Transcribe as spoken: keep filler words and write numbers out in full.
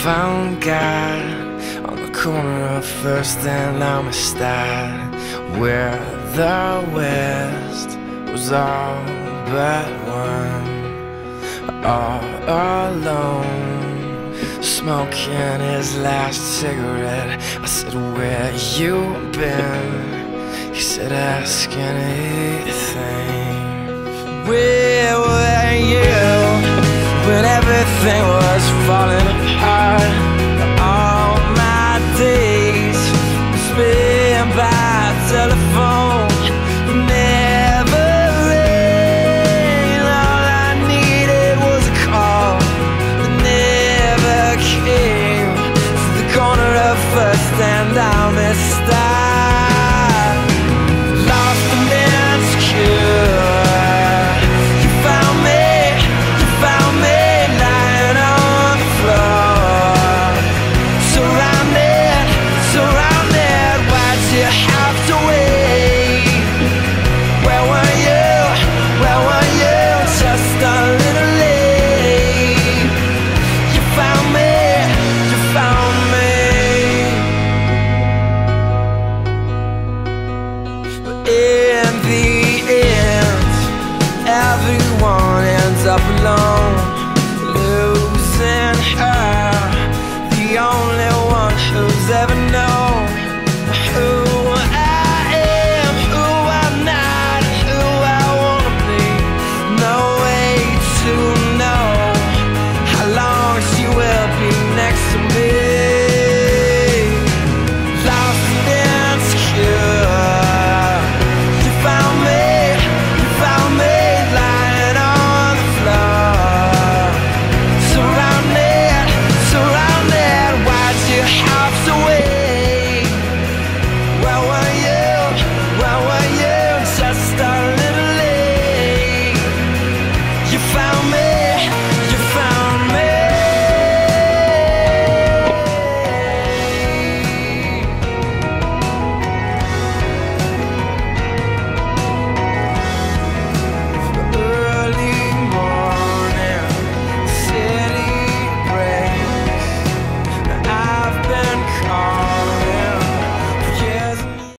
found God on the corner of First and Amistad, where the West was all but one. All alone, smoking his last cigarette. I said, where you been? He said, ask anything. Where were you when everything was